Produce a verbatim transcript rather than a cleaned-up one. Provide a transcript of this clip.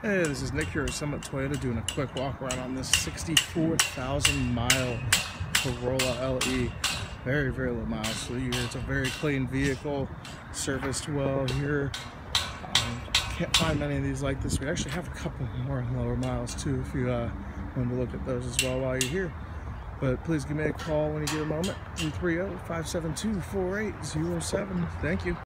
Hey, this is Nick here at Summit Toyota doing a quick walk around on this sixty-four thousand mile Corolla L E. Very, very low miles per year. It's a very clean vehicle, serviced well here. Um, can't find many of these like this. We actually have a couple more on lower miles too if you uh, want to look at those as well while you're here. But please give me a call when you get a moment. three three zero, five seven two, four eight zero seven. Thank you.